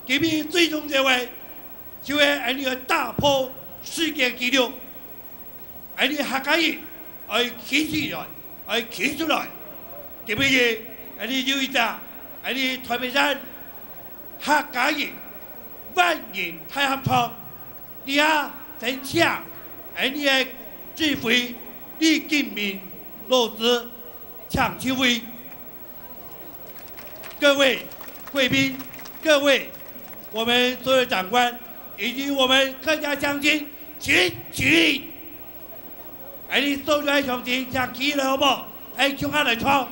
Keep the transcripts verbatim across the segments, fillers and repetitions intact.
今日最终结尾，就会让你打破世界纪录，让你客家人可以企起来，可以企出来。今日让你有一只，让你台北山客家人万人大合唱，你啊真强，让你的指挥李金明老师抢起位。各位贵宾，各位我们所有长官以及我们客家乡亲，请起！哎，你所有的乡亲，请起来好不好？哎，冲下来唱！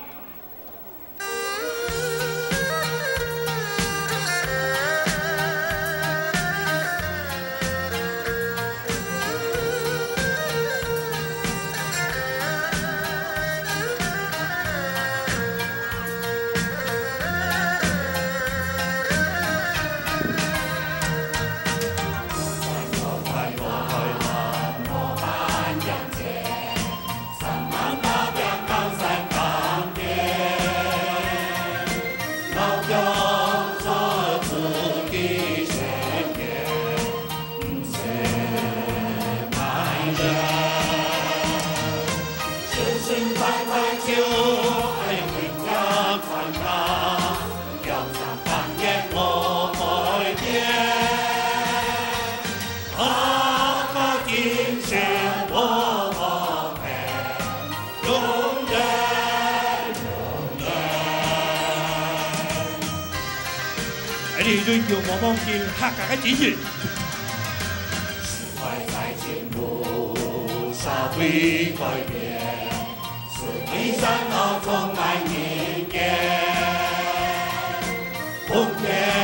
追求我梦见客家的精神。时代在进步，社会改变，是为山河充满人间，红天。